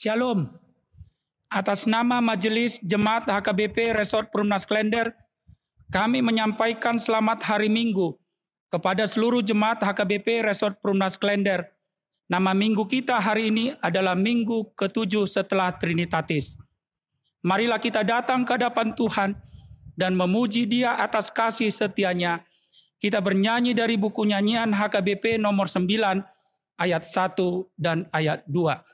Shalom. Atas nama Majelis Jemaat HKBP Resort Perumnas Klender, kami menyampaikan selamat hari Minggu kepada seluruh jemaat HKBP Resort Perumnas Klender. Nama minggu kita hari ini adalah minggu ke-7 setelah Trinitatis. Marilah kita datang ke hadapan Tuhan dan memuji Dia atas kasih setianya. Kita bernyanyi dari buku nyanyian HKBP nomor 9 ayat 1 dan ayat 2.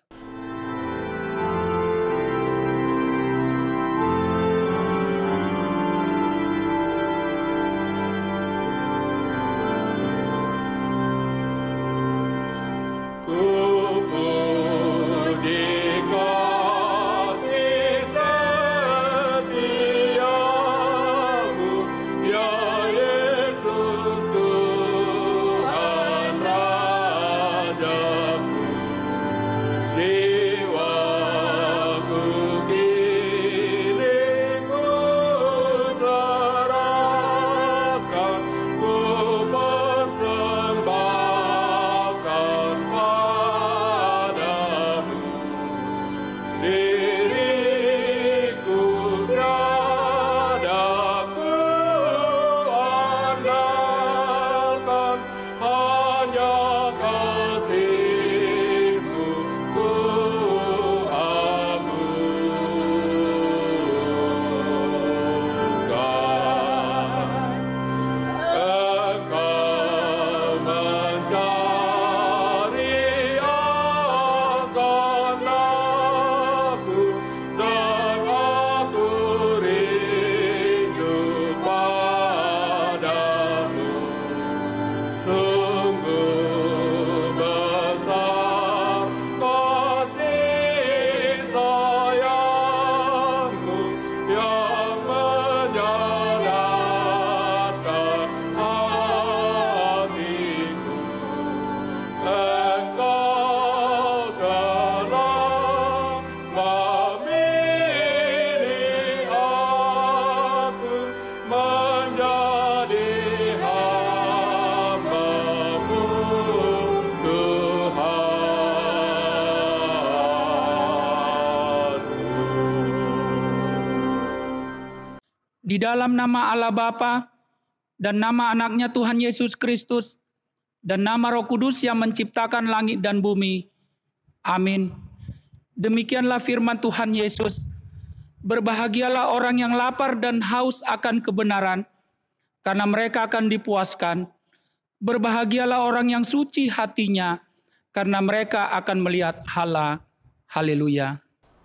Di dalam nama Allah Bapa dan nama anaknya Tuhan Yesus Kristus dan nama Roh Kudus yang menciptakan langit dan bumi. Amin. Demikianlah firman Tuhan Yesus. Berbahagialah orang yang lapar dan haus akan kebenaran, karena mereka akan dipuaskan. Berbahagialah orang yang suci hatinya, karena mereka akan melihat Allah. Haleluya.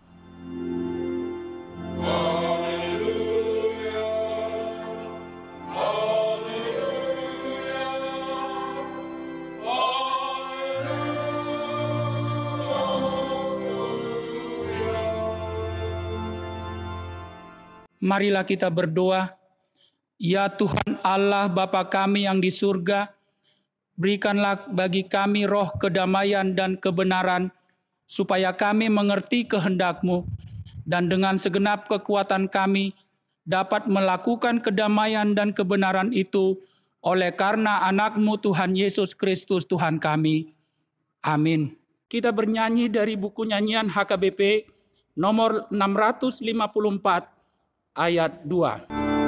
Marilah kita berdoa. Ya Tuhan Allah Bapa kami yang di surga, berikanlah bagi kami roh kedamaian dan kebenaran, supaya kami mengerti kehendak-Mu, dan dengan segenap kekuatan kami dapat melakukan kedamaian dan kebenaran itu oleh karena anak-Mu Tuhan Yesus Kristus Tuhan kami. Amin. Kita bernyanyi dari buku nyanyian HKBP nomor 654. Ayat 2.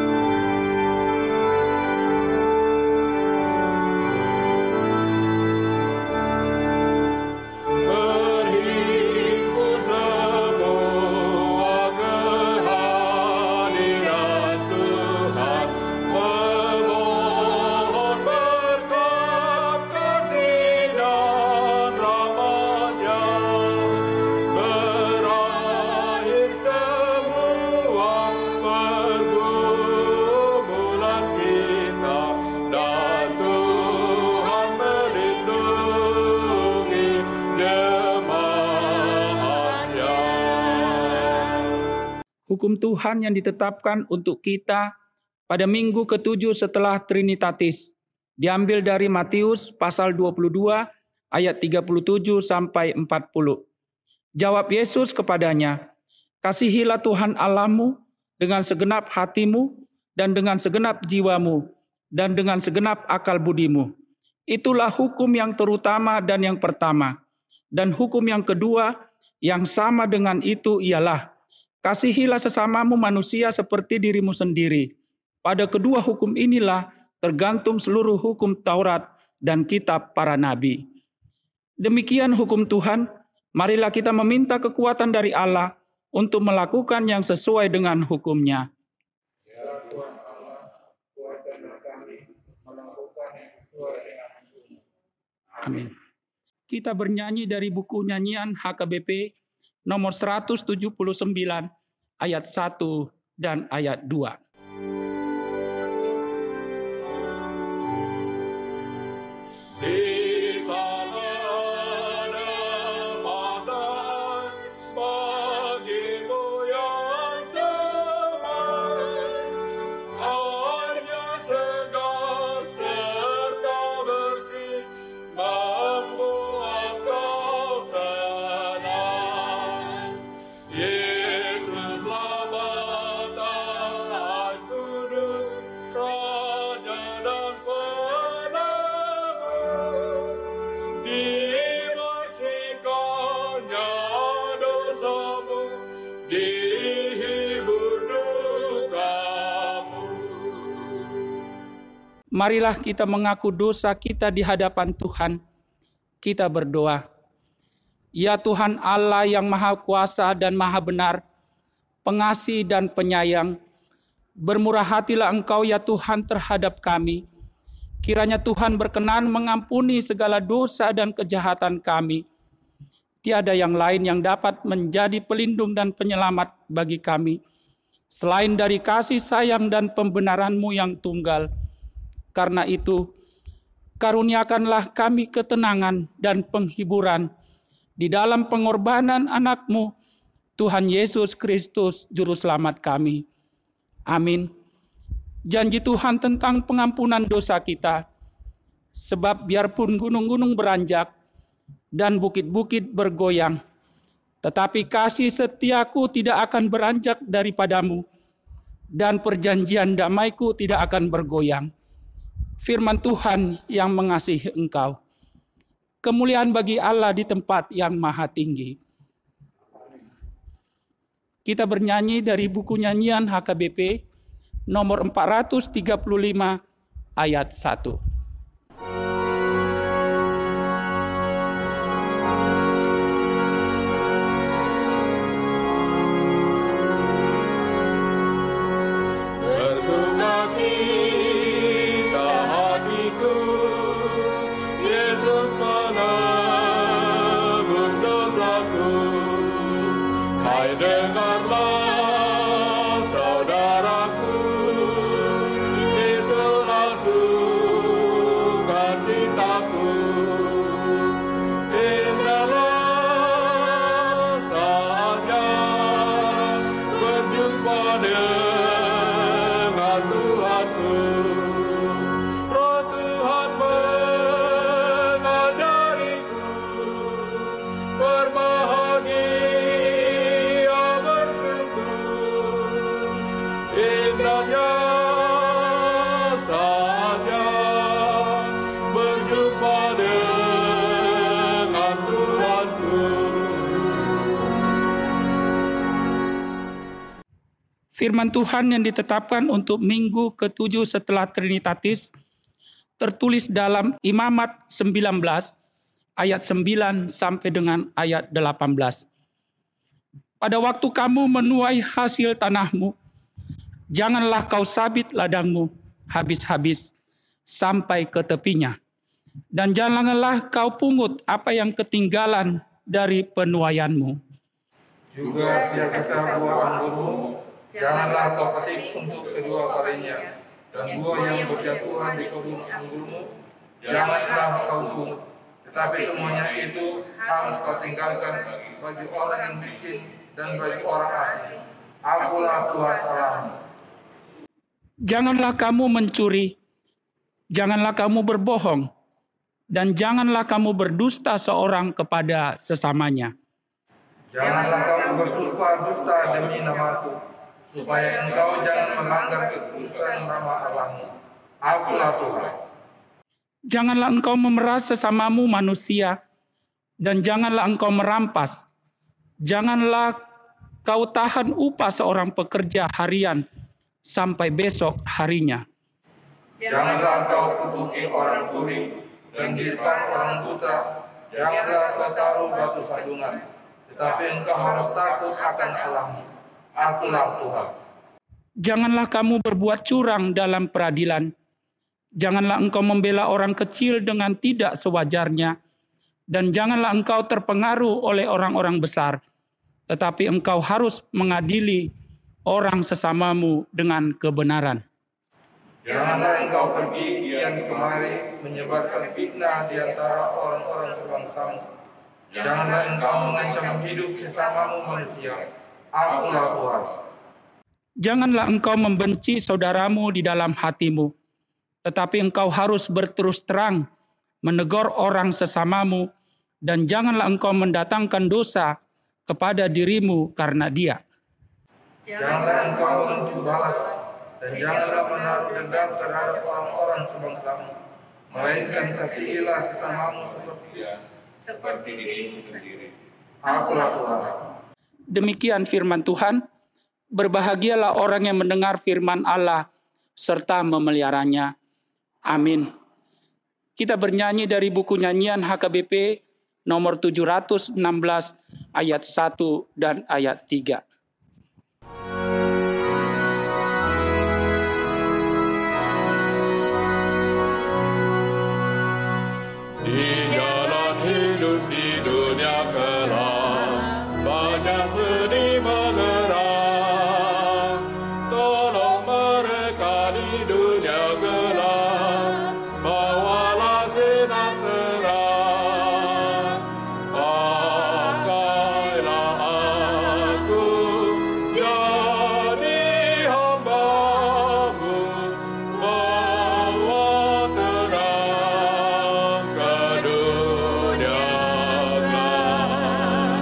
Hukum Tuhan yang ditetapkan untuk kita pada minggu ke-7 setelah Trinitatis diambil dari Matius pasal 22 ayat 37 sampai 40. Jawab Yesus kepadanya, "Kasihilah Tuhan Allahmu dengan segenap hatimu dan dengan segenap jiwamu dan dengan segenap akal budimu. Itulah hukum yang terutama dan yang pertama. Dan hukum yang kedua Yang sama dengan itu ialah, kasihilah sesamamu manusia seperti dirimu sendiri. Pada kedua hukum inilah tergantung seluruh hukum Taurat dan kitab para nabi. Demikian hukum Tuhan, marilah kita meminta kekuatan dari Allah untuk melakukan yang sesuai dengan hukum-Nya. Ya Tuhan Allah, kuatkanlah kami melakukan yang sesuai dengan hukum-Mu. Amin. Kita bernyanyi dari buku nyanyian HKBP nomor 179 ayat 1 dan ayat 2. Marilah kita mengaku dosa kita di hadapan Tuhan. Kita berdoa. Ya Tuhan Allah yang Maha Kuasa dan Maha Benar, pengasih dan penyayang, bermurah hatilah Engkau ya Tuhan terhadap kami. Kiranya Tuhan berkenan mengampuni segala dosa dan kejahatan kami. Tiada yang lain yang dapat menjadi pelindung dan penyelamat bagi kami, selain dari kasih sayang dan pembenaran-Mu yang tunggal. Karena itu, karuniakanlah kami ketenangan dan penghiburan di dalam pengorbanan anak-Mu, Tuhan Yesus Kristus, Juru Selamat kami. Amin. Janji Tuhan tentang pengampunan dosa kita, sebab biarpun gunung-gunung beranjak dan bukit-bukit bergoyang, tetapi kasih setiaku tidak akan beranjak daripadamu, dan perjanjian damaiku tidak akan bergoyang. Firman Tuhan yang mengasihi engkau. Kemuliaan bagi Allah di tempat yang maha tinggi. Kita bernyanyi dari buku nyanyian HKBP nomor 435 ayat 1. Firman Tuhan yang ditetapkan untuk minggu ke-7 setelah Trinitatis tertulis dalam Imamat 19 ayat 9 sampai dengan ayat 18. Pada waktu kamu menuai hasil tanahmu, janganlah kau sabit ladangmu habis-habis sampai ke tepinya. Dan janganlah kau pungut apa yang ketinggalan dari penuaianmu. Juga sia-sia buah anggurmu, janganlah kau petik untuk kedua kalinya. Dan buah yang berjatuhan di kebun anggurmu, janganlah kau pungut. Tetapi semuanya itu harus kau tinggalkan bagi orang yang miskin dan bagi orang asing. Akulah Tuhan Allahmu. Janganlah kamu mencuri, janganlah kamu berbohong, dan janganlah kamu berdusta seorang kepada sesamanya. Janganlah kamu bersumpah dusta demi namaku, supaya engkau jangan melanggar kekudusan nama Allahmu. Akulah Tuhan. Janganlah engkau memeras sesamamu manusia, dan janganlah engkau merampas, Janganlah kau tahan upah seorang pekerja harian sampai besok harinya. Janganlah kau kutuki orang tuli dan di depan orang buta. Janganlah kau taruh batu sandungan, tetapi engkau harus takut akan Allahmu. Akulah Tuhan. Janganlah kamu berbuat curang dalam peradilan. Janganlah engkau membela orang kecil dengan tidak sewajarnya. Dan janganlah engkau terpengaruh oleh orang-orang besar. Tetapi engkau harus mengadili orang sesamamu dengan kebenaran. Janganlah engkau pergi kian kemari menyebarkan fitnah di antara orang-orang sebangsamu. Janganlah engkau mengancam hidup sesamamu manusia. Akulah Tuhan. Janganlah engkau membenci saudaramu di dalam hatimu, tetapi engkau harus berterus terang menegur orang sesamamu, dan janganlah engkau mendatangkan dosa kepada dirimu karena dia. Janganlah engkau menuntut balas, dan janganlah menaruh dendam terhadap orang-orang sebangsamu, melainkan kasihilah sesamamu seperti dirimu sendiri. Akulah Tuhan. Demikian firman Tuhan. Berbahagialah orang yang mendengar firman Allah serta memeliharanya. Amin. Kita bernyanyi dari buku nyanyian HKBP nomor 716 ayat 1 dan ayat 3. Di jalan hidup di dunia kelam, banyak sedih mengerang. Tolong mereka di dunia gelap, bawalah sinar terang. Pakailah aku jadi hamba-Mu, bawa terang ke dunia gelap.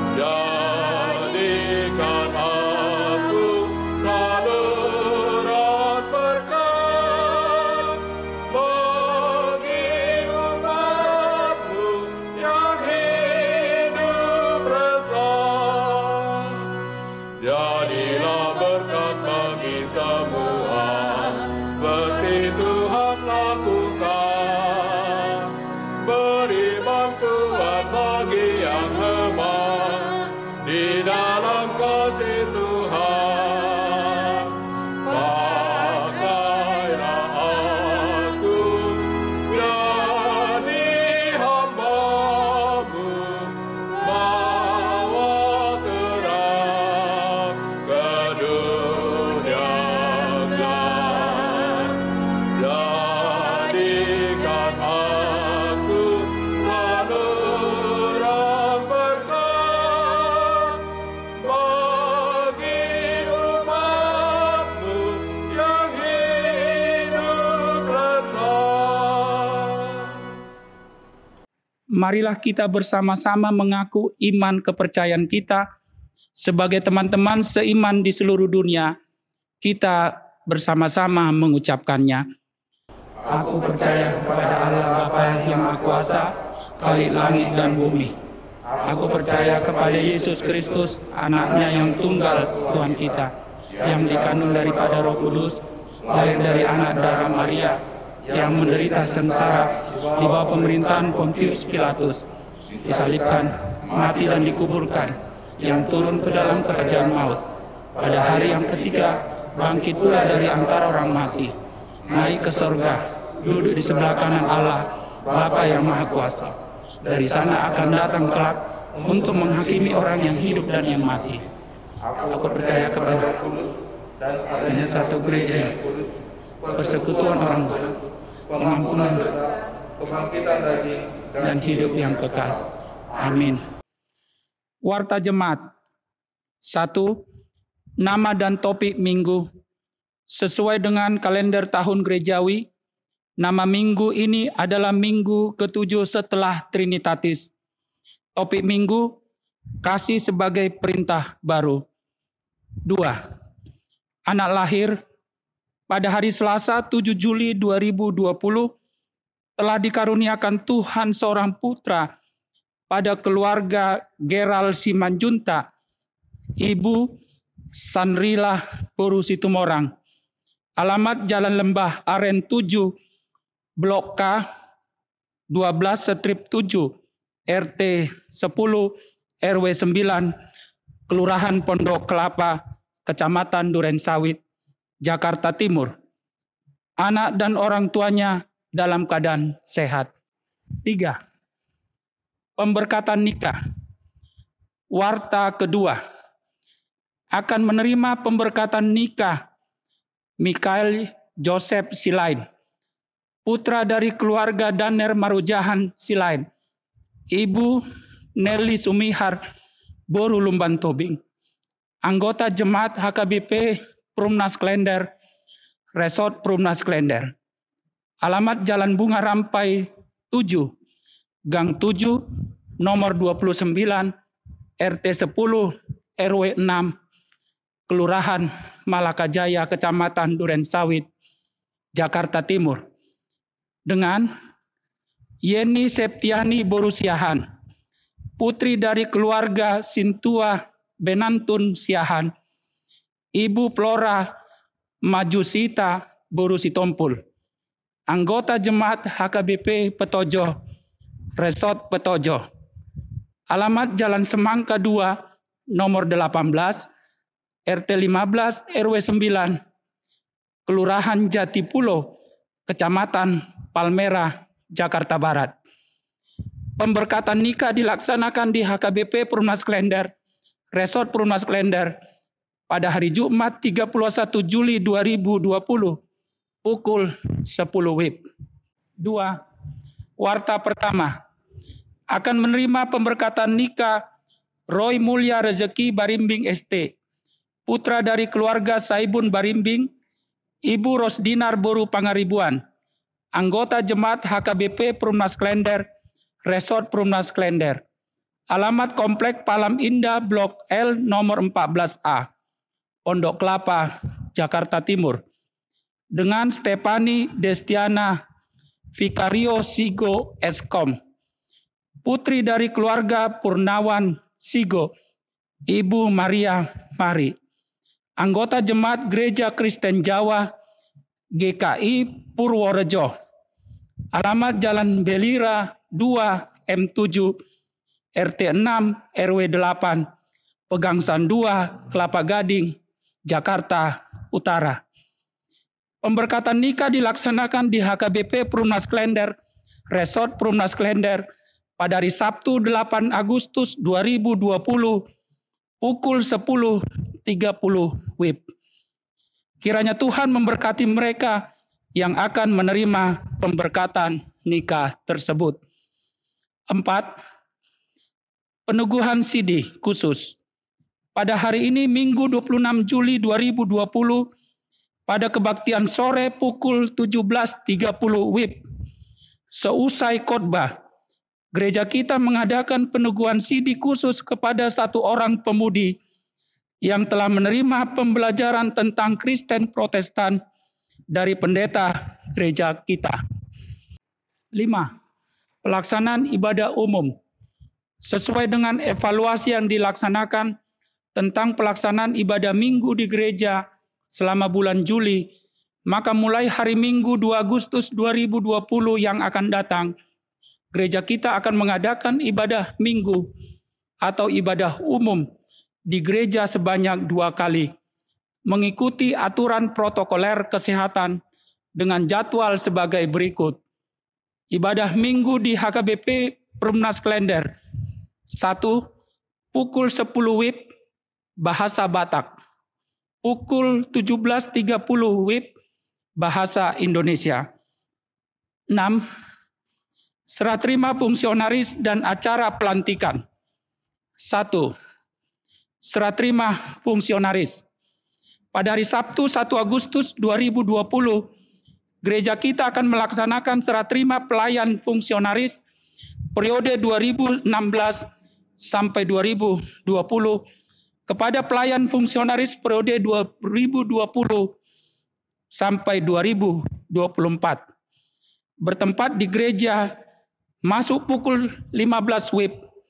Jadikan aku saluran berkat bagi umat-Mu yang hidup resah. Jadilah berkat bagi semua, seperti Tuhan lakukan. Beri bantuan bagi yang lemah di dalam kasih Tuhan. Pakailah aku jadi hamba-Mu, bawa terang ke dunia gelap. Jadikan aku saluran berkat bagi umat-Mu yang hidup resah. Marilah kita bersama-sama mengaku iman kepercayaan kita sebagai teman-teman seiman di seluruh dunia. Kita bersama-sama mengucapkannya. Aku percaya kepada Allah Bapa yang Maha Kuasa, Khalik langit dan bumi. Aku percaya kepada Yesus Kristus, Anaknya yang tunggal Tuhan kita, yang dikandung daripada Roh Kudus, lahir dari anak darah Maria, yang menderita sengsara di bawah pemerintahan Pontius Pilatus, disalibkan, mati dan dikuburkan, yang turun ke dalam kerajaan maut. Pada hari yang ketiga, bangkit pula dari antara orang mati, naik ke sorga, duduk di sebelah kanan Allah, Bapa yang Maha Kuasa. Dari sana akan datang kelak untuk menghakimi orang yang hidup dan yang mati. Aku percaya kepada Dan adanya satu gereja, persekutuan orang kudus, pengampunan dosa, kebangkitan daging dan hidup yang kekal. Amin. Warta Jemaat 1. Nama dan topik minggu. Sesuai dengan kalender tahun gerejawi, nama minggu ini adalah minggu ke-7 setelah Trinitatis. Topik minggu, kasih sebagai perintah baru. 2. Anak lahir pada hari Selasa 7 Juli 2020 telah dikaruniakan Tuhan seorang putra pada keluarga Gerald Simanjunta, Ibu Sanrila Boru Situmorang. Alamat Jalan Lembah Aren 7, Blok K, 12/7, RT 10, RW 9, Kelurahan Pondok Kelapa, Kecamatan Durensawit, Jakarta Timur. Anak dan orang tuanya dalam keadaan sehat. 3. Pemberkatan nikah. Warta kedua. Akan menerima pemberkatan nikah Mikael Joseph Silain, putra dari keluarga Daner Marujahan Silain, Ibu Nelly Sumihar Boru Lumban Tobing, anggota Jemaat HKBP Perumnas Klender, Resort Perumnas Klender. Alamat Jalan Bunga Rampai 7, Gang 7, nomor 29, RT 10, RW 6, Kelurahan Malakajaya, Kecamatan Durensawit, Jakarta Timur. Dengan Yeni Septiani Boru Siahan, putri dari keluarga Sintua Benantun Siahan, Ibu Flora Majusita Boru Sitompul, anggota Jemaat HKBP Petojo, Resort Petojo. Alamat Jalan Semangka 2, nomor 18, RT 15 RW 9, Kelurahan Jatipulo, Kecamatan Palmerah, Jakarta Barat. Pemberkatan nikah dilaksanakan di HKBP Perumnas Klender, Resort Perumnas Klender, pada hari Jumat 31 Juli 2020, pukul 10 WIB. 2. Warta pertama. Akan menerima pemberkatan nikah Roy Mulya Rezeki Barimbing ST, putra dari keluarga Saibun Barimbing, Ibu Rosdinar Boru Pangaribuan, anggota Jemaat HKBP Perumnas Klender, Resort Perumnas Klender. Alamat Komplek Palam Indah Blok L nomor 14A, Pondok Kelapa, Jakarta Timur. Dengan Stefani Destiana Vicario Sigo Eskom, putri dari keluarga Purnawan Sigo, Ibu Maria Mari, anggota Jemaat Gereja Kristen Jawa GKI Purworejo. Alamat Jalan Belira 2 M7 RT 6 RW 8 Pegangsan 2 Kelapa Gading, Jakarta Utara. Pemberkatan nikah dilaksanakan di HKBP Perumnas Klender, Resort Perumnas Klender, pada hari Sabtu 8 Agustus 2020, pukul 10.30 WIB. Kiranya Tuhan memberkati mereka yang akan menerima pemberkatan nikah tersebut. 4. Peneguhan sidi khusus. Pada hari ini Minggu 26 Juli 2020, pada kebaktian sore pukul 17.30 WIB, seusai khotbah, gereja kita mengadakan peneguhan sidi khusus kepada satu orang pemudi yang telah menerima pembelajaran tentang Kristen Protestan dari pendeta gereja kita. 5. Pelaksanaan ibadah umum. Sesuai dengan evaluasi yang dilaksanakan tentang pelaksanaan ibadah minggu di gereja selama bulan Juli, maka mulai hari Minggu 2 Agustus 2020 yang akan datang, gereja kita akan mengadakan ibadah minggu atau ibadah umum di gereja sebanyak 2 kali, mengikuti aturan protokoler kesehatan dengan jadwal sebagai berikut. Ibadah minggu di HKBP Perumnas Klender. 1. Pukul 10 WIB, bahasa Batak. Pukul 17.30 WIB, bahasa Indonesia. 6. Serah terima fungsionaris dan acara pelantikan. 1. Serah terima fungsionaris. Pada hari Sabtu 1 Agustus 2020, gereja kita akan melaksanakan serah terima pelayan fungsionaris periode 2016 sampai 2020 kepada pelayan fungsionaris periode 2020 sampai 2024. Bertempat di gereja masuk pukul 15 WIB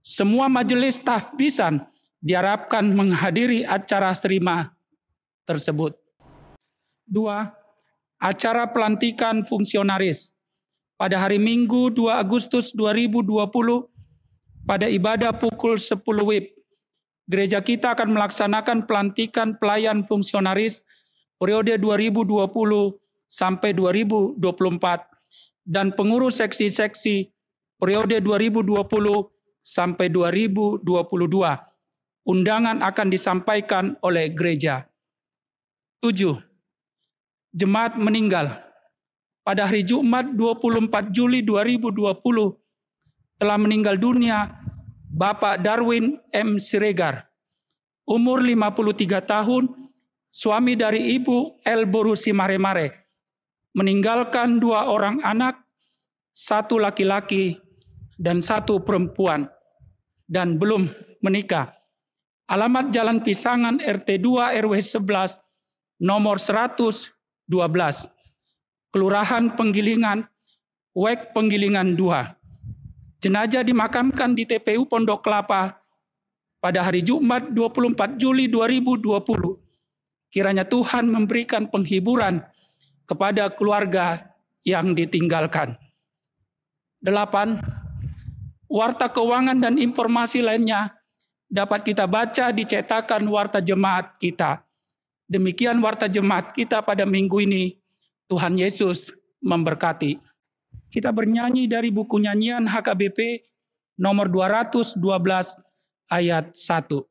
Semua majelis tahbisan diharapkan menghadiri acara serima tersebut. 2. Acara pelantikan fungsionaris. Pada hari Minggu 2 Agustus 2020, pada ibadah pukul 10 WIB, gereja kita akan melaksanakan pelantikan pelayan fungsionaris periode 2020 sampai 2024 dan pengurus seksi-seksi periode 2020 sampai 2022. Undangan akan disampaikan oleh gereja. 7. Jemaat meninggal. Pada hari Jumat 24 Juli 2020 telah meninggal dunia Bapak Darwin M. Siregar, umur 53 tahun, suami dari Ibu L. Borusi Mare-Mare, meninggalkan 2 orang anak, 1 laki-laki dan 1 perempuan, dan belum menikah. Alamat Jalan Pisangan RT 2 RW 11 nomor 112, Kelurahan Penggilingan, WEK Penggilingan 2. Jenazah dimakamkan di TPU Pondok Kelapa pada hari Jumat 24 Juli 2020. Kiranya Tuhan memberikan penghiburan kepada keluarga yang ditinggalkan. 8. Warta keuangan dan informasi lainnya dapat kita baca di cetakan warta jemaat kita. Demikian warta jemaat kita pada minggu ini. Tuhan Yesus memberkati. Kita bernyanyi dari buku nyanyian HKBP nomor 212 ayat 1.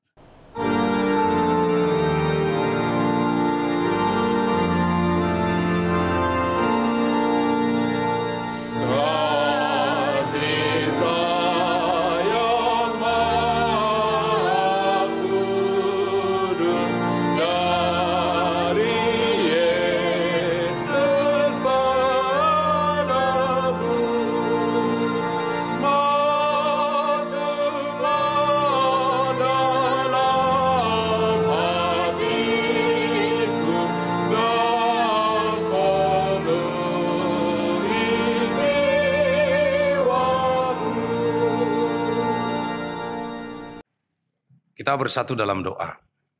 Kita bersatu dalam doa.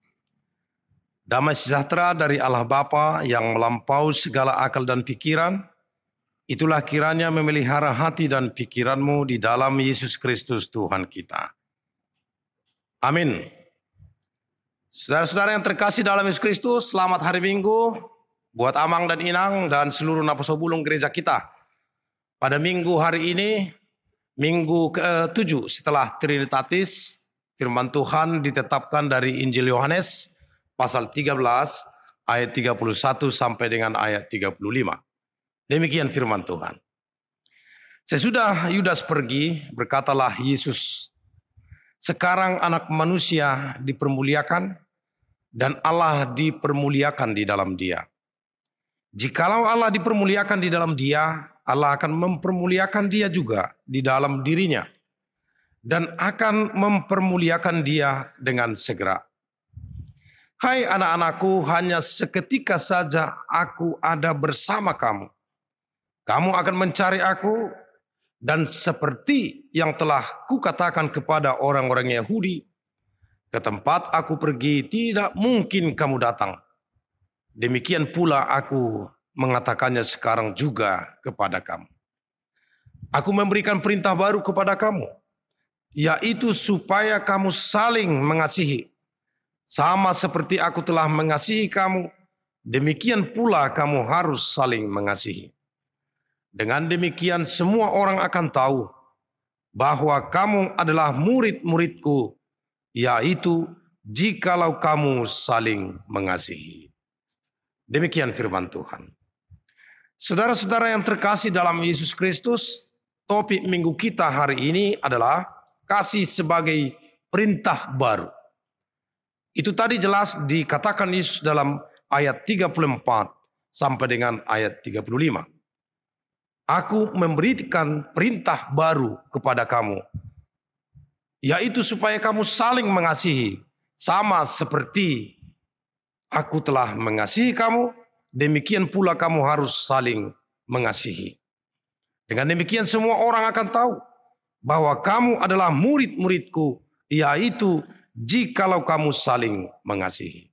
Damai sejahtera dari Allah Bapa yang melampaui segala akal dan pikiran, itulah kiranya memelihara hati dan pikiranmu di dalam Yesus Kristus Tuhan kita. Amin. Saudara-saudara yang terkasih dalam Yesus Kristus, selamat hari Minggu buat Amang dan Inang dan seluruh napasobulung gereja kita. Pada minggu hari ini, minggu ke-7 setelah Trinitatis, firman Tuhan ditetapkan dari Injil Yohanes pasal 13 ayat 31 sampai dengan ayat 35. Demikian firman Tuhan. Sesudah Yudas pergi, berkatalah Yesus, sekarang anak manusia dipermuliakan dan Allah dipermuliakan di dalam dia. Jikalau Allah dipermuliakan di dalam dia, Allah akan mempermuliakan dia juga di dalam dirinya. Dan akan mempermuliakan dia dengan segera. Hai anak-anakku, hanya seketika saja aku ada bersama kamu. Kamu akan mencari aku, dan seperti yang telah kukatakan kepada orang-orang Yahudi, ke tempat aku pergi tidak mungkin kamu datang. Demikian pula aku mengatakannya sekarang juga kepada kamu. Aku memberikan perintah baru kepada kamu, yaitu supaya kamu saling mengasihi. Sama seperti aku telah mengasihi kamu, demikian pula kamu harus saling mengasihi. Dengan demikian semua orang akan tahu bahwa kamu adalah murid-muridku, yaitu jikalau kamu saling mengasihi. Demikian firman Tuhan. Saudara-saudara yang terkasih dalam Yesus Kristus, topik minggu kita hari ini adalah kasih sebagai perintah baru. Itu tadi jelas dikatakan Yesus dalam ayat 34 sampai dengan ayat 35. Aku memberikan perintah baru kepada kamu, yaitu supaya kamu saling mengasihi, sama seperti aku telah mengasihi kamu, demikian pula kamu harus saling mengasihi. Dengan demikian semua orang akan tahu bahwa kamu adalah murid-muridku, yaitu jikalau kamu saling mengasihi.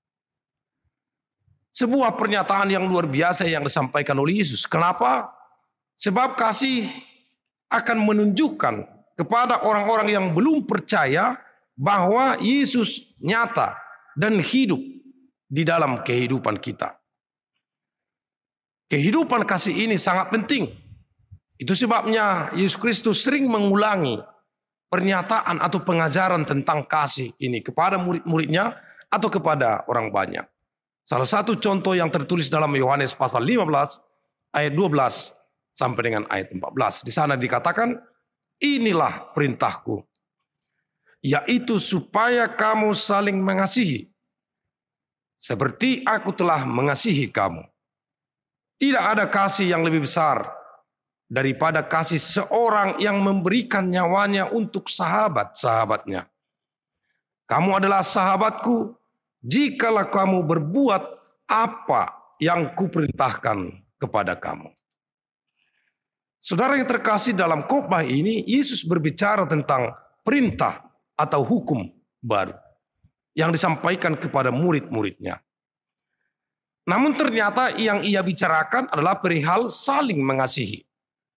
Sebuah pernyataan yang luar biasa yang disampaikan oleh Yesus. Kenapa? Sebab kasih akan menunjukkan kepada orang-orang yang belum percaya bahwa Yesus nyata dan hidup di dalam kehidupan kita. Kehidupan kasih ini sangat penting. Itu sebabnya Yesus Kristus sering mengulangi pernyataan atau pengajaran tentang kasih ini kepada murid-muridnya atau kepada orang banyak. Salah satu contoh yang tertulis dalam Yohanes pasal 15 ayat 12 sampai dengan ayat 14. Di sana dikatakan, inilah perintahku, yaitu supaya kamu saling mengasihi, seperti aku telah mengasihi kamu. Tidak ada kasih yang lebih besar daripada kasih seorang yang memberikan nyawanya untuk sahabat-sahabatnya. Kamu adalah sahabatku jikalau kamu berbuat apa yang kuperintahkan kepada kamu. Saudara yang terkasih, dalam khotbah ini Yesus berbicara tentang perintah atau hukum baru yang disampaikan kepada murid-muridnya. Namun ternyata yang ia bicarakan adalah perihal saling mengasihi.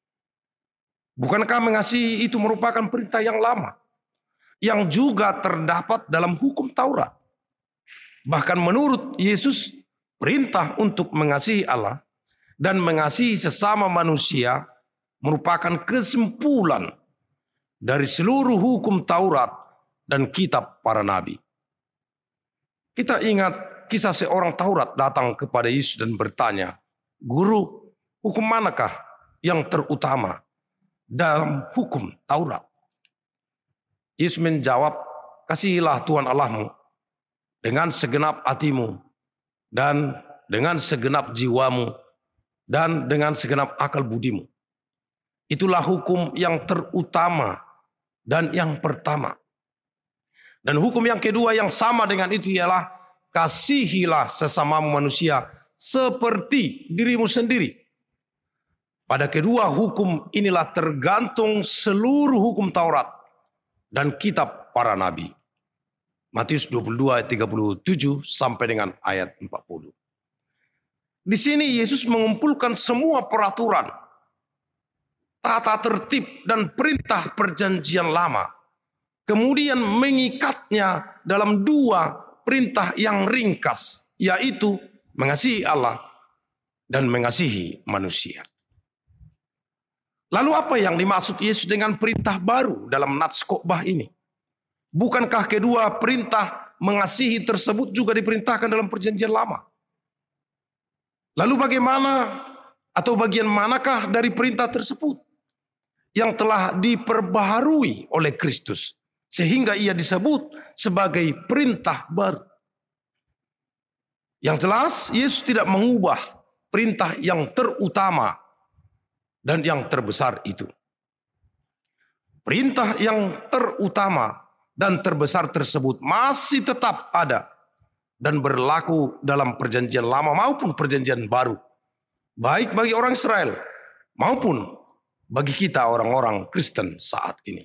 Bukankah mengasihi itu merupakan perintah yang lama, yang juga terdapat dalam hukum Taurat? Bahkan menurut Yesus, perintah untuk mengasihi Allah dan mengasihi sesama manusia merupakan kesimpulan dari seluruh hukum Taurat dan kitab para nabi. Kita ingat kisah seorang Taurat datang kepada Yesus dan bertanya, "Guru, hukum manakah yang terutama dalam hukum Taurat?" Yesus menjawab, "Kasihilah Tuhan Allahmu dengan segenap hatimu dan dengan segenap jiwamu dan dengan segenap akal budimu. Itulah hukum yang terutama dan yang pertama. Dan hukum yang kedua yang sama dengan itu ialah kasihilah sesamamu manusia seperti dirimu sendiri." Pada kedua hukum inilah tergantung seluruh hukum Taurat dan kitab para nabi. Matius 22 ayat 37 sampai dengan ayat 40. Di sini Yesus mengumpulkan semua peraturan, tata tertib dan perintah perjanjian lama, kemudian mengikatnya dalam dua perintah yang ringkas, yaitu mengasihi Allah dan mengasihi manusia. Lalu apa yang dimaksud Yesus dengan perintah baru dalam nats khotbah ini? Bukankah kedua perintah mengasihi tersebut juga diperintahkan dalam perjanjian lama? Lalu bagaimana atau bagian manakah dari perintah tersebut yang telah diperbaharui oleh Kristus sehingga ia disebut sebagai perintah baru? Yang jelas, Yesus tidak mengubah perintah yang terutama dan yang terbesar itu. Perintah yang terutama dan terbesar tersebut masih tetap ada dan berlaku dalam perjanjian lama maupun perjanjian baru, baik bagi orang Israel maupun bagi kita orang-orang Kristen saat ini.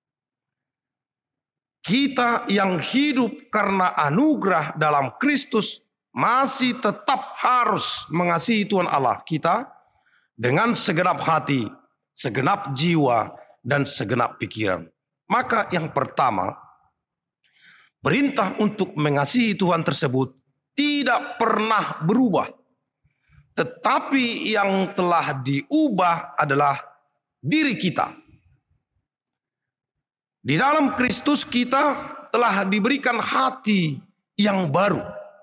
Kita yang hidup karena anugerah dalam Kristus masih tetap harus mengasihi Tuhan Allah kita dengan segenap hati, segenap jiwa, dan segenap pikiran. Maka yang pertama, perintah untuk mengasihi Tuhan tersebut tidak pernah berubah. Tetapi yang telah diubah adalah diri kita. Di dalam Kristus kita telah diberikan hati yang baru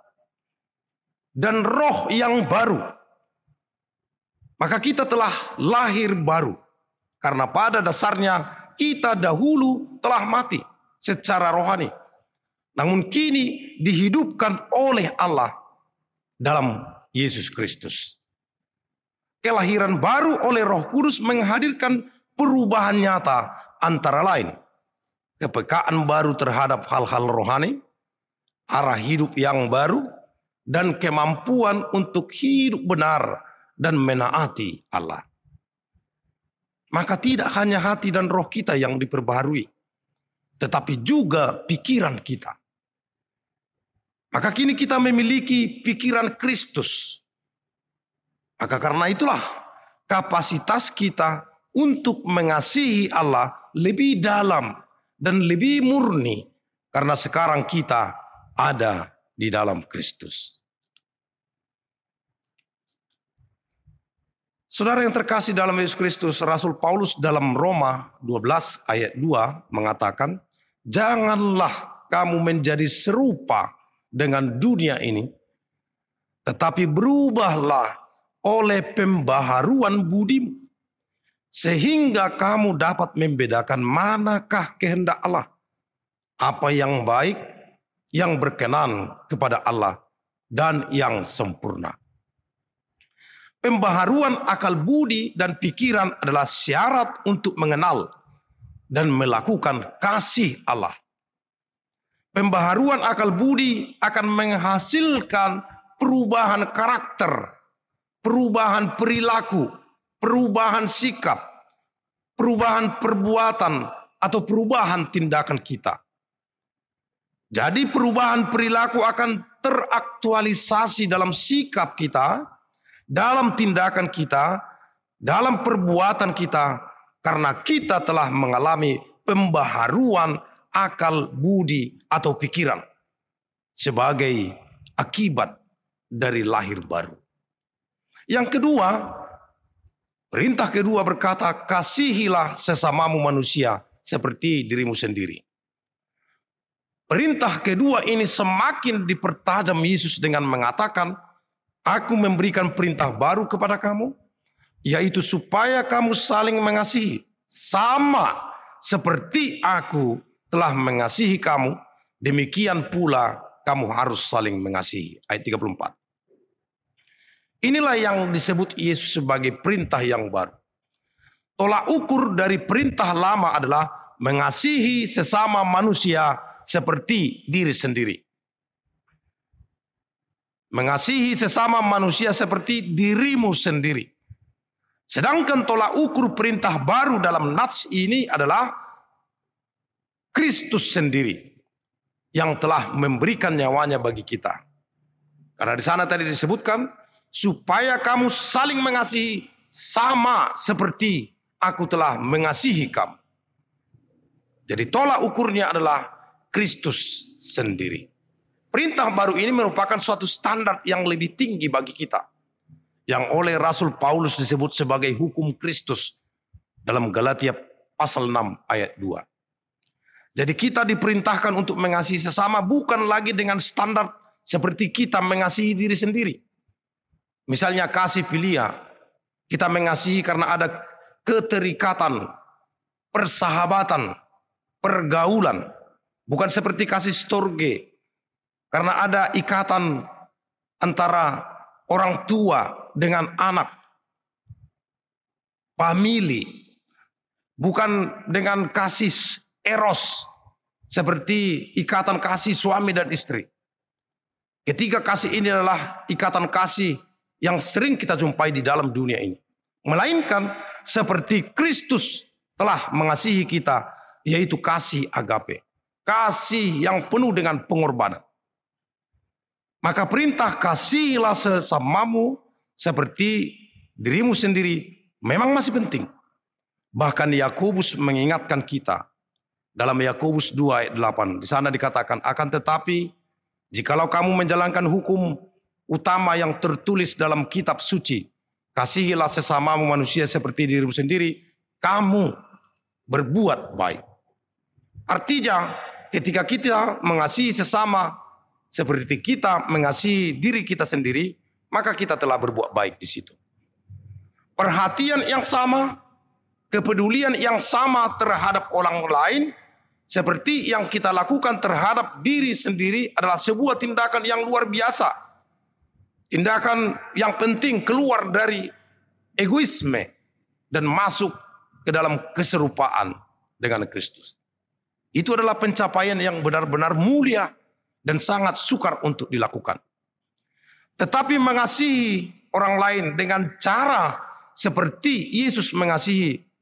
dan roh yang baru. Maka kita telah lahir baru. Karena pada dasarnya kita dahulu telah mati secara rohani. Namun kini dihidupkan oleh Allah dalam Yesus Kristus. Kelahiran baru oleh Roh Kudus menghadirkan perubahan nyata, antara lain kepekaan baru terhadap hal-hal rohani, arah hidup yang baru, dan kemampuan untuk hidup benar dan menaati Allah. maka tidak hanya hati dan roh kita yang diperbaharui, tetapi juga pikiran kita. Maka kini kita memiliki pikiran Kristus. Maka karena itulah kapasitas kita untuk mengasihi Allah lebih dalam dan lebih murni, karena sekarang kita ada di dalam Kristus. Saudara yang terkasih dalam Yesus Kristus, Rasul Paulus dalam Roma 12 ayat 2 mengatakan, janganlah kamu menjadi serupa dengan dunia ini, tetapi berubahlah oleh pembaharuan budimu, sehingga kamu dapat membedakan manakah kehendak Allah, apa yang baik, yang berkenan kepada Allah, dan yang sempurna. Pembaharuan akal budi dan pikiran adalah syarat untuk mengenal dan melakukan kasih Allah. Pembaharuan akal budi akan menghasilkan perubahan karakter, perubahan perilaku, perubahan sikap, perubahan perbuatan, atau perubahan tindakan kita. Jadi perubahan perilaku akan teraktualisasi dalam sikap kita, dalam tindakan kita, dalam perbuatan kita, karena kita telah mengalami pembaharuan akal budi atau pikiran sebagai akibat dari lahir baru. Yang kedua, perintah kedua berkata, kasihilah sesamamu manusia seperti dirimu sendiri. Perintah kedua ini semakin dipertajam Yesus dengan mengatakan, aku memberikan perintah baru kepada kamu, yaitu supaya kamu saling mengasihi, sama seperti aku telah mengasihi kamu, demikian pula kamu harus saling mengasihi. Ayat 34. Inilah yang disebut Yesus sebagai perintah yang baru. Tolak ukur dari perintah lama adalah mengasihi sesama manusia seperti diri sendiri. Mengasihi sesama manusia seperti dirimu sendiri. Sedangkan tolak ukur perintah baru dalam nats ini adalah Kristus sendiri yang telah memberikan nyawanya bagi kita. Karena di sana tadi disebutkan, supaya kamu saling mengasihi sama seperti aku telah mengasihi kamu. Jadi tolak ukurnya adalah Kristus sendiri. Perintah baru ini merupakan suatu standar yang lebih tinggi bagi kita, yang oleh Rasul Paulus disebut sebagai hukum Kristus dalam Galatia pasal 6 ayat 2. Jadi kita diperintahkan untuk mengasihi sesama bukan lagi dengan standar seperti kita mengasihi diri sendiri. Misalnya kasih filia, kita mengasihi karena ada keterikatan, persahabatan, pergaulan. Bukan seperti kasih storge, karena ada ikatan antara orang tua dengan anak, famili. Bukan dengan kasih eros, seperti ikatan kasih suami dan istri. Ketiga kasih ini adalah ikatan kasih yang sering kita jumpai di dalam dunia ini. Melainkan seperti Kristus telah mengasihi kita, yaitu kasih agape. Kasih yang penuh dengan pengorbanan. Maka perintah kasihilah sesamamu seperti dirimu sendiri memang masih penting. Bahkan Yakobus mengingatkan kita dalam Yakobus 2 ayat 8. Di sana dikatakan, akan tetapi jikalau kamu menjalankan hukum utama yang tertulis dalam kitab suci, kasihilah sesamamu manusia seperti dirimu sendiri, kamu berbuat baik. Artinya ketika kita mengasihi sesama seperti kita mengasihi diri kita sendiri, maka kita telah berbuat baik di situ. Perhatian yang sama, kepedulian yang sama terhadap orang lain, seperti yang kita lakukan terhadap diri sendiri adalah sebuah tindakan yang luar biasa. Tindakan yang penting keluar dari egoisme dan masuk ke dalam keserupaan dengan Kristus. Itu adalah pencapaian yang benar-benar mulia dan sangat sukar untuk dilakukan. Tetapi mengasihi orang lain dengan cara seperti Yesus mengasihi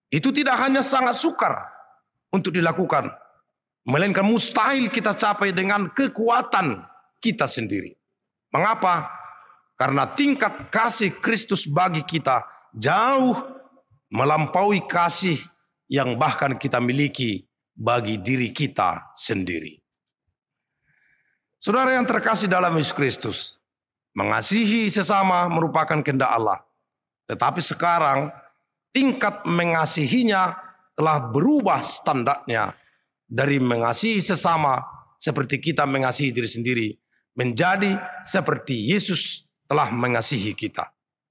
Itu tidak hanya sangat sukar untuk dilakukan, melainkan mustahil kita capai dengan kekuatan kita sendiri. Mengapa? Karena tingkat kasih Kristus bagi kita jauh melampaui kasih yang bahkan kita miliki bagi diri kita sendiri. Saudara yang terkasih dalam Yesus Kristus, mengasihi sesama merupakan kehendak Allah. Tetapi sekarang tingkat mengasihinya telah berubah standarnya dari mengasihi sesama seperti kita mengasihi diri sendiri menjadi seperti Yesus telah mengasihi kita.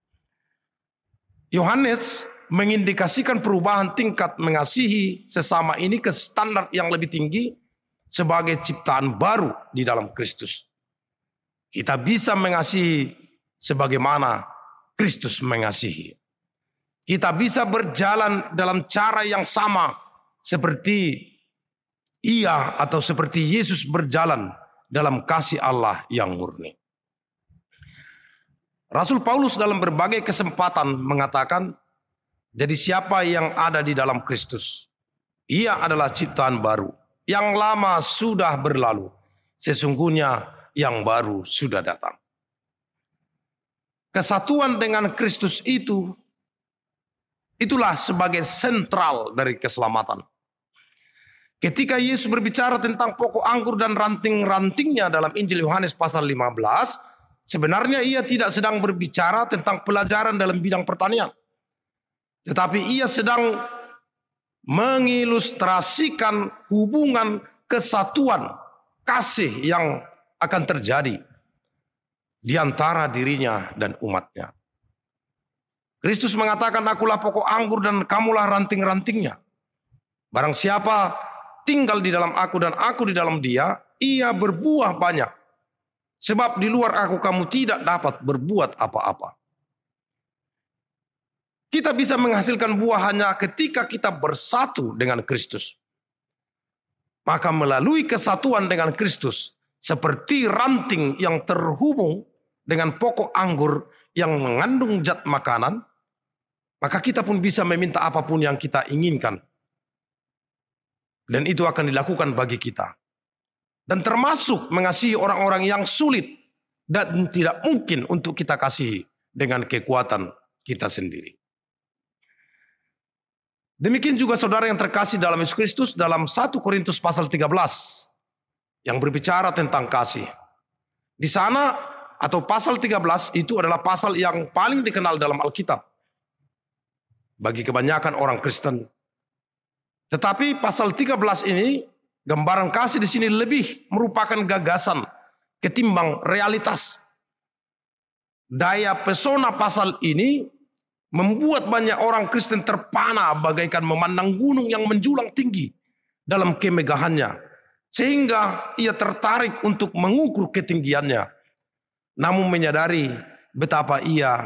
Yohanes mengindikasikan perubahan tingkat mengasihi sesama ini ke standar yang lebih tinggi sebagai ciptaan baru di dalam Kristus. Kita bisa mengasihi sebagaimana Kristus mengasihi. Kita bisa berjalan dalam cara yang sama seperti Ia atau seperti Yesus berjalan dalam kasih Allah yang murni. Rasul Paulus dalam berbagai kesempatan mengatakan, jadi siapa yang ada di dalam Kristus, ia adalah ciptaan baru. Yang lama sudah berlalu, sesungguhnya yang baru sudah datang. Kesatuan dengan Kristus itulah sebagai sentral dari keselamatan. Ketika Yesus berbicara tentang pokok anggur dan ranting-rantingnya dalam Injil Yohanes pasal 15, sebenarnya ia tidak sedang berbicara tentang pelajaran dalam bidang pertanian. Tetapi ia sedang mengilustrasikan hubungan kesatuan kasih yang akan terjadi di antara dirinya dan umatnya. Kristus mengatakan, akulah pokok anggur dan kamulah ranting-rantingnya. Barang siapa tinggal di dalam aku dan aku di dalam dia, ia berbuah banyak. Sebab di luar aku kamu tidak dapat berbuat apa-apa. Kita bisa menghasilkan buah hanya ketika kita bersatu dengan Kristus. Maka melalui kesatuan dengan Kristus, seperti ranting yang terhubung dengan pokok anggur yang mengandung zat makanan, maka kita pun bisa meminta apapun yang kita inginkan. Dan itu akan dilakukan bagi kita. Dan termasuk mengasihi orang-orang yang sulit dan tidak mungkin untuk kita kasihi dengan kekuatan kita sendiri. Demikian juga saudara yang terkasih dalam Yesus Kristus dalam 1 Korintus pasal 13 yang berbicara tentang kasih. Di sana atau pasal 13 itu adalah pasal yang paling dikenal dalam Alkitab bagi kebanyakan orang Kristen. Tetapi pasal 13 ini gambaran kasih di sini lebih merupakan gagasan ketimbang realitas. Daya pesona pasal ini membuat banyak orang Kristen terpana bagaikan memandang gunung yang menjulang tinggi dalam kemegahannya. Sehingga ia tertarik untuk mengukur ketinggiannya. Namun menyadari betapa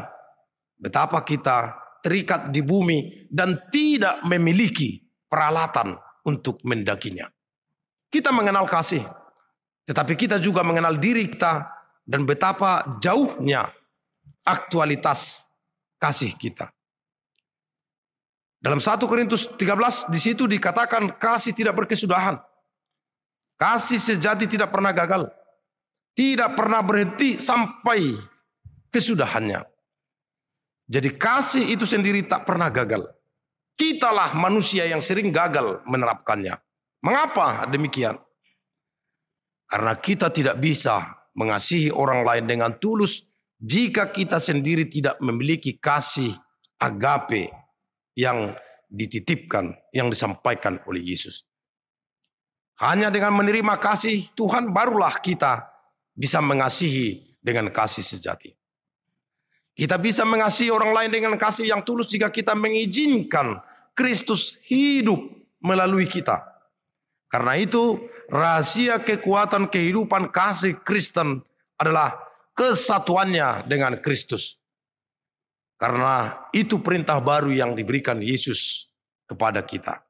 kita terikat di bumi dan tidak memiliki peralatan untuk mendakinya. Kita mengenal kasih. Tetapi kita juga mengenal diri kita dan betapa jauhnya aktualitas kasih kita. Dalam 1 Korintus 13 di situ dikatakan kasih tidak berkesudahan. Kasih sejati tidak pernah gagal. Tidak pernah berhenti sampai kesudahannya. Jadi kasih itu sendiri tak pernah gagal. Kitalah manusia yang sering gagal menerapkannya. Mengapa demikian? Karena kita tidak bisa mengasihi orang lain dengan tulus jika kita sendiri tidak memiliki kasih agape yang dititipkan, yang disampaikan oleh Yesus. Hanya dengan menerima kasih Tuhan barulah kita bisa mengasihi dengan kasih sejati. Kita bisa mengasihi orang lain dengan kasih yang tulus jika kita mengizinkan Kristus hidup melalui kita. Karena itu rahasia kekuatan kehidupan kasih Kristen adalah kesatuannya dengan Kristus. Karena itu perintah baru yang diberikan Yesus kepada kita.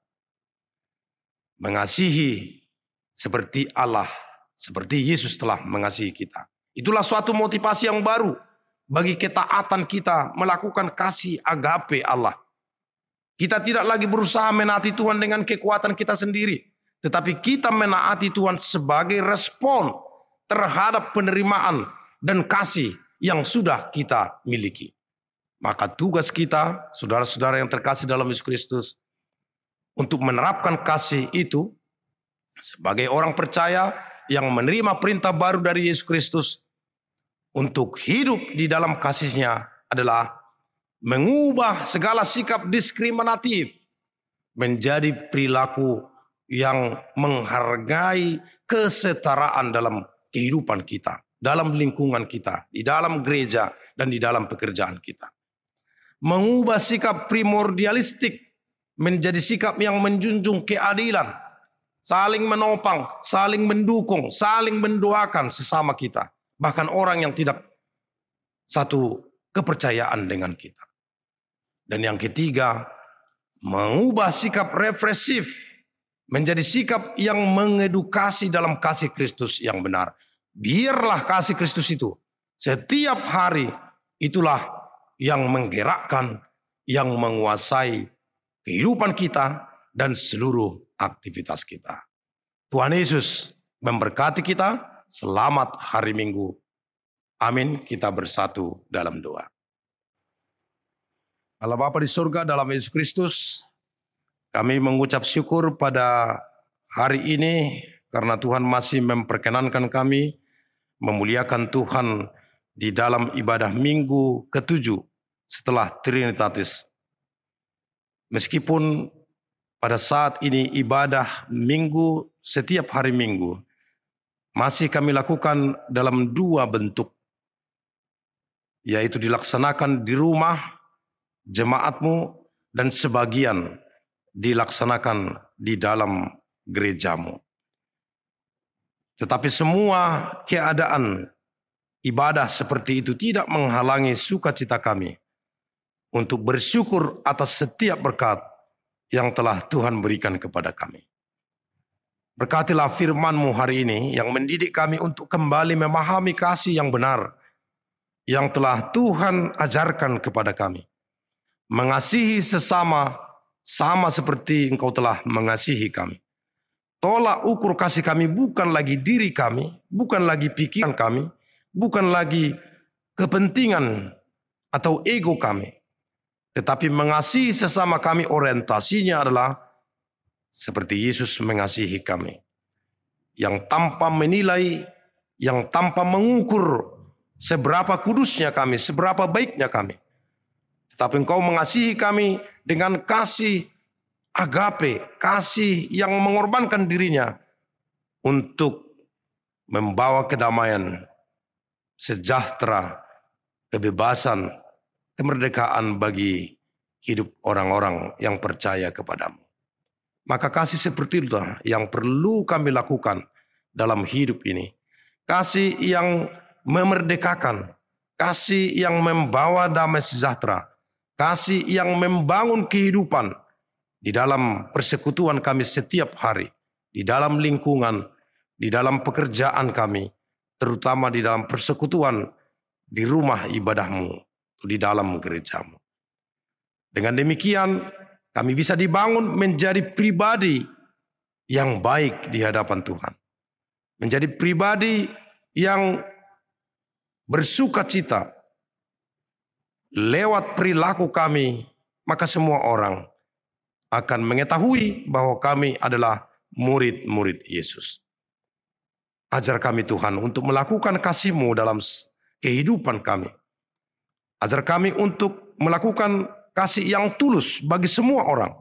Mengasihi seperti Allah, seperti Yesus telah mengasihi kita. Itulah suatu motivasi yang baru bagi ketaatan kita melakukan kasih agape Allah. Kita tidak lagi berusaha menaati Tuhan dengan kekuatan kita sendiri. Tetapi kita menaati Tuhan sebagai respon terhadap penerimaan dan kasih yang sudah kita miliki. Maka tugas kita, saudara-saudara yang terkasih dalam Yesus Kristus, untuk menerapkan kasih itu sebagai orang percaya yang menerima perintah baru dari Yesus Kristus untuk hidup di dalam kasih-Nya adalah mengubah segala sikap diskriminatif menjadi perilaku yang menghargai kesetaraan dalam kehidupan kita, dalam lingkungan kita, di dalam gereja, dan di dalam pekerjaan kita. Mengubah sikap primordialistik menjadi sikap yang menjunjung keadilan, saling menopang, saling mendukung, saling mendoakan sesama kita, bahkan orang yang tidak satu kepercayaan dengan kita. Dan yang ketiga, mengubah sikap represif menjadi sikap yang mengedukasi dalam kasih Kristus yang benar. Biarlah kasih Kristus itu setiap hari itulah yang menggerakkan, yang menguasai kehidupan kita dan seluruh aktivitas kita. Tuhan Yesus memberkati kita. Selamat hari Minggu. Amin. Kita bersatu dalam doa. Allah Bapa di surga, dalam Yesus Kristus, kami mengucap syukur pada hari ini karena Tuhan masih memperkenankan kami memuliakan Tuhan di dalam ibadah minggu ke-7 setelah Trinitatis. Meskipun pada saat ini ibadah minggu setiap hari minggu masih kami lakukan dalam 2 bentuk, yaitu dilaksanakan di rumah jemaatmu dan sebagian dilaksanakan di dalam gerejamu. Tetapi semua keadaan ibadah seperti itu tidak menghalangi sukacita kami untuk bersyukur atas setiap berkat yang telah Tuhan berikan kepada kami. Berkatilah firman-Mu hari ini yang mendidik kami untuk kembali memahami kasih yang benar yang telah Tuhan ajarkan kepada kami. Mengasihi sesama sama seperti Engkau telah mengasihi kami. Tolak ukur kasih kami bukan lagi diri kami, bukan lagi pikiran kami, bukan lagi kepentingan atau ego kami. Tetapi mengasihi sesama kami orientasinya adalah seperti Yesus mengasihi kami. Yang tanpa menilai, yang tanpa mengukur seberapa kudusnya kami, seberapa baiknya kami. Tetapi Engkau mengasihi kami dengan kasih agape, kasih yang mengorbankan dirinya untuk membawa kedamaian, sejahtera, kebebasan, kemerdekaan bagi hidup orang-orang yang percaya kepadamu. Maka kasih seperti itu yang perlu kami lakukan dalam hidup ini. Kasih yang memerdekakan, kasih yang membawa damai sejahtera, kasih yang membangun kehidupan di dalam persekutuan kami setiap hari, di dalam lingkungan, di dalam pekerjaan kami, terutama di dalam persekutuan di rumah ibadahmu, di dalam gerejamu. Dengan demikian, kami bisa dibangun menjadi pribadi yang baik di hadapan Tuhan. Menjadi pribadi yang bersukacita. Lewat perilaku kami, maka semua orang akan mengetahui bahwa kami adalah murid-murid Yesus. Ajar kami Tuhan untuk melakukan kasih-Mu dalam kehidupan kami. Ajar kami untuk melakukan kasih yang tulus bagi semua orang.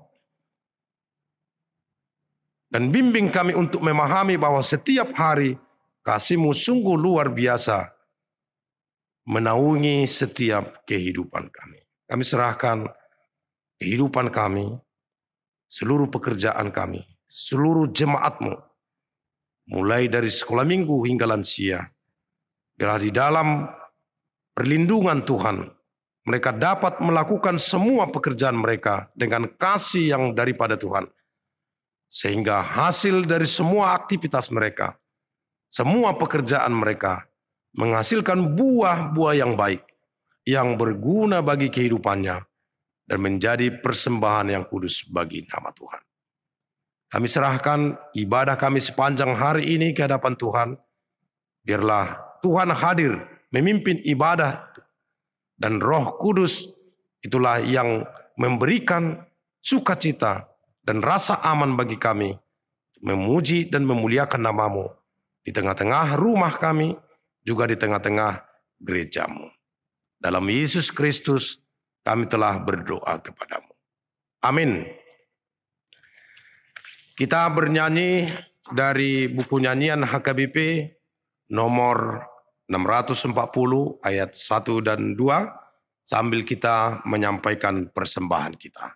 Dan bimbing kami untuk memahami bahwa setiap hari kasih-Mu sungguh luar biasa menaungi setiap kehidupan kami. Kami serahkan kehidupan kami, seluruh pekerjaan kami, seluruh jemaat-Mu, mulai dari sekolah minggu hingga lansia. Biarlah di dalam perlindungan Tuhan, mereka dapat melakukan semua pekerjaan mereka dengan kasih yang daripada Tuhan. Sehingga hasil dari semua aktivitas mereka, semua pekerjaan mereka, menghasilkan buah-buah yang baik, yang berguna bagi kehidupannya, dan menjadi persembahan yang kudus bagi nama Tuhan. Kami serahkan ibadah kami sepanjang hari ini ke hadapan Tuhan. Biarlah Tuhan hadir memimpin ibadah, dan Roh Kudus itulah yang memberikan sukacita dan rasa aman bagi kami, memuji dan memuliakan nama-Mu di tengah-tengah rumah kami, juga di tengah-tengah gereja-Mu. Dalam Yesus Kristus kami telah berdoa kepadamu. Amin. Kita bernyanyi dari buku nyanyian HKBP nomor 640 ayat 1 dan 2 sambil kita menyampaikan persembahan kita.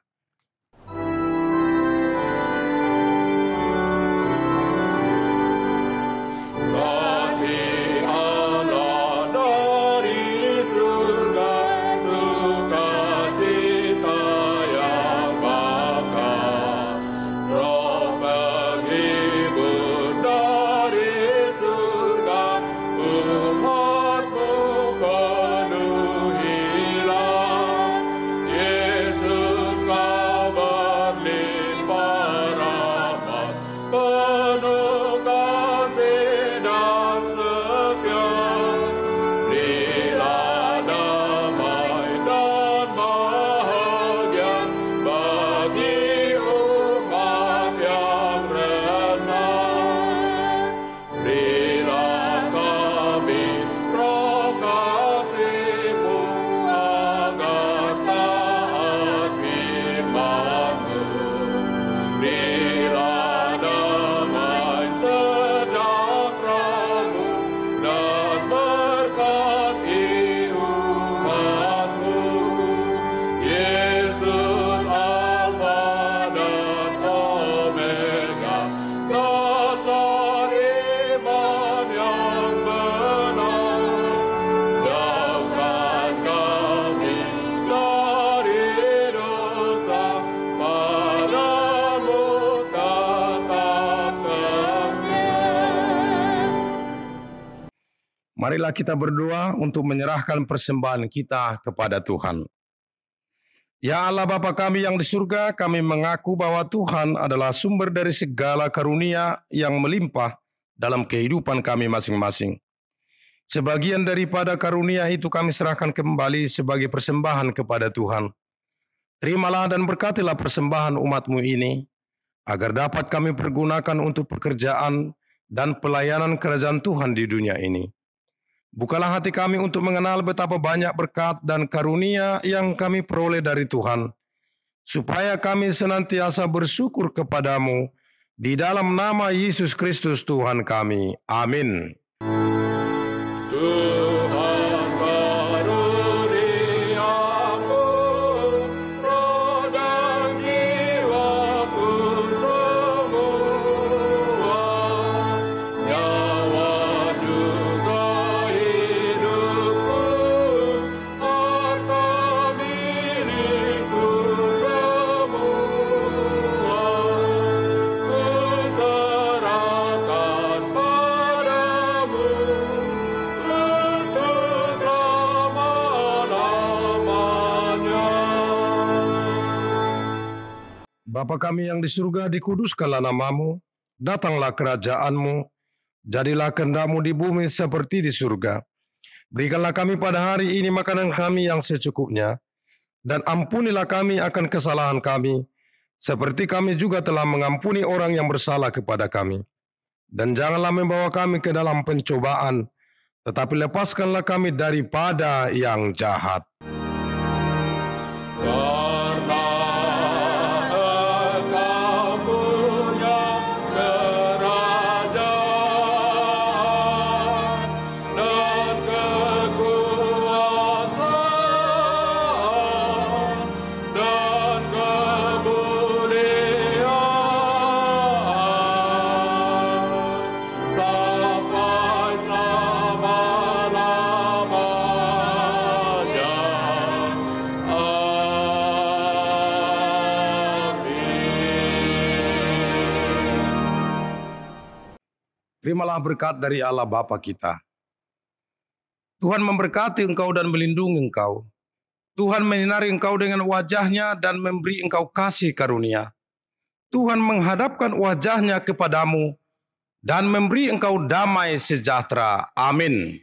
Marilah kita berdoa untuk menyerahkan persembahan kita kepada Tuhan. Ya Allah Bapa kami yang di surga, kami mengaku bahwa Tuhan adalah sumber dari segala karunia yang melimpah dalam kehidupan kami masing-masing. Sebagian daripada karunia itu kami serahkan kembali sebagai persembahan kepada Tuhan. Terimalah dan berkatilah persembahan umat-Mu ini, agar dapat kami pergunakan untuk pekerjaan dan pelayanan kerajaan Tuhan di dunia ini. Bukalah hati kami untuk mengenal betapa banyak berkat dan karunia yang kami peroleh dari Tuhan, supaya kami senantiasa bersyukur kepadamu di dalam nama Yesus Kristus Tuhan kami. Amin. Bapa kami yang di surga, dikuduskanlah nama-Mu, datanglah kerajaan-Mu, jadilah kehendak-Mu di bumi seperti di surga. Berikanlah kami pada hari ini makanan kami yang secukupnya, dan ampunilah kami akan kesalahan kami, seperti kami juga telah mengampuni orang yang bersalah kepada kami. Dan janganlah membawa kami ke dalam pencobaan, tetapi lepaskanlah kami daripada yang jahat. Terimalah berkat dari Allah Bapa kita. Tuhan memberkati engkau dan melindungi engkau. Tuhan menyinari engkau dengan wajah-Nya dan memberi engkau kasih karunia. Tuhan menghadapkan wajah-Nya kepadamu dan memberi engkau damai sejahtera. Amin.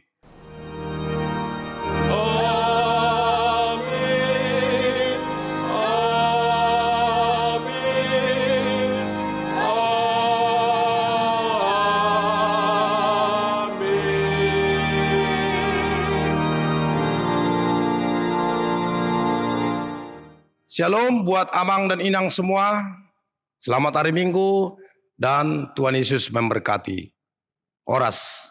Shalom buat Amang dan Inang semua. Selamat hari Minggu dan Tuhan Yesus memberkati. Oras.